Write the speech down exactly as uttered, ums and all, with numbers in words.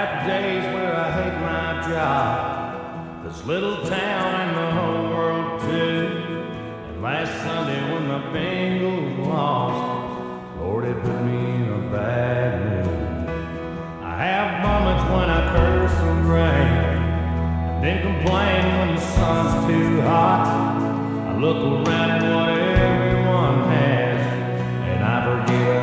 have days where I hate my job, this little town and the whole world too. And last Sunday when the Bengals lost, Lord, it put me in a bad mood. I have moments when I curse the rain, and then complain when the sun's too hot. I look around at what everyone has, and I forget